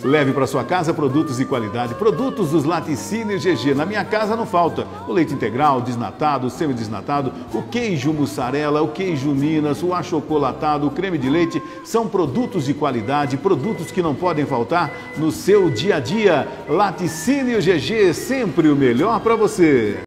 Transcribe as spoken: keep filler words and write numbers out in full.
Leve para sua casa produtos de qualidade, produtos dos Laticínios G G. Na minha casa não falta o leite integral, desnatado, semi-desnatado, o queijo mussarela, o queijo Minas, o achocolatado, o creme de leite. São produtos de qualidade, produtos que não podem faltar no seu dia a dia. Laticínios G G, sempre o melhor para você.